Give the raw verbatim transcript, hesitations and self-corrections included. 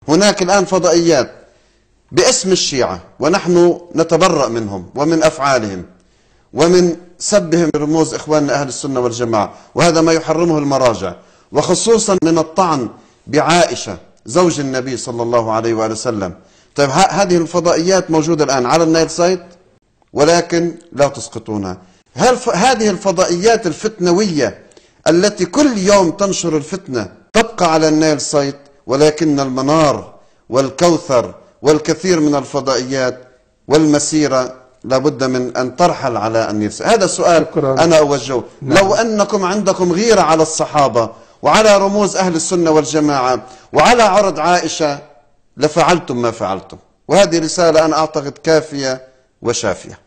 هناك الآن فضائيات باسم الشيعة، ونحن نتبرأ منهم ومن أفعالهم ومن سبهم رموز إخواننا أهل السنة والجماعة، وهذا ما يحرمه المراجع، وخصوصا من الطعن بعائشة زوج النبي صلى الله عليه وآله وسلم. طيب هذه الفضائيات موجودة الآن على النايل سايت، ولكن لا تسقطونها. هل هذه الفضائيات الفتنوية التي كل يوم تنشر الفتنة تبقى على النايل سايت، ولكن المنار والكوثر والكثير من الفضائيات والمسيرة لابد من أن ترحل على النيل سايت؟ هذا سؤال أنا أوجهه. نعم. لو أنكم عندكم غيرة على الصحابة وعلى رموز أهل السنة والجماعة وعلى عرض عائشة لفعلتم ما فعلتم، وهذه رسالة أنا أعتقد كافية وشافية.